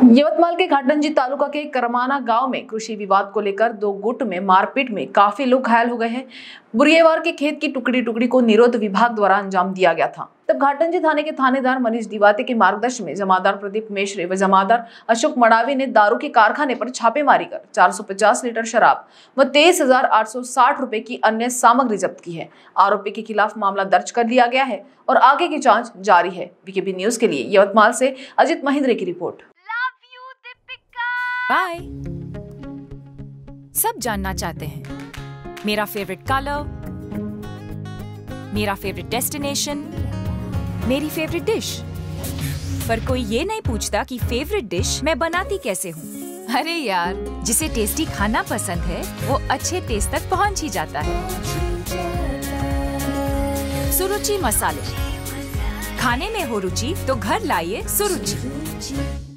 यवतमाल के घाटंजी तालुका के करमाना गांव में कृषि विवाद को लेकर दो गुट में मारपीट में काफी लोग घायल हो गए हैं। बुरियेवार के खेत की टुकड़ी टुकड़ी को निरोध विभाग द्वारा अंजाम दिया गया था। तब घाटंजी थाने के थानेदार मनीष दिवाते के मार्गदर्शन में जमादार प्रदीप मेश्रे व जमादार अशोक मडावी ने दारू के कारखाने पर छापेमारी कर 450 लीटर शराब व 23,860 रुपए की अन्य सामग्री जब्त की है। आरोपी के खिलाफ मामला दर्ज कर लिया गया है और आगे की जाँच जारी है। बीकेबी न्यूज के लिए यवतमाल से अजित महिंद्रे की रिपोर्ट। बाय। सब जानना चाहते हैं मेरा फेवरेट कलर, मेरा फेवरेट डेस्टिनेशन, मेरी फेवरेट डिश, पर कोई ये नहीं पूछता कि फेवरेट डिश मैं बनाती कैसे हूँ। अरे यार, जिसे टेस्टी खाना पसंद है वो अच्छे टेस्ट तक पहुँच ही जाता है। सुरुचि मसाले, खाने में हो रुचि तो घर लाइए सुरुचि।